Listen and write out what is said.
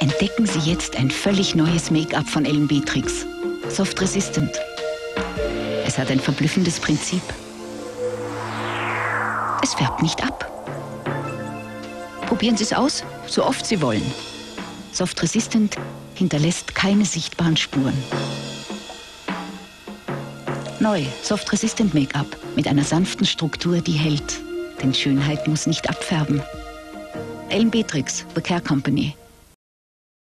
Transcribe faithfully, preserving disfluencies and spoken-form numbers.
Entdecken Sie jetzt ein völlig neues Make-up von Ellen Beatrix. Soft Resistant. Es hat ein verblüffendes Prinzip. Es färbt nicht ab. Probieren Sie es aus, so oft Sie wollen. Soft Resistant hinterlässt keine sichtbaren Spuren. Neu, Soft Resistant Make-up mit einer sanften Struktur, die hält. Denn Schönheit muss nicht abfärben. Ellen Beatrix, The Care Company.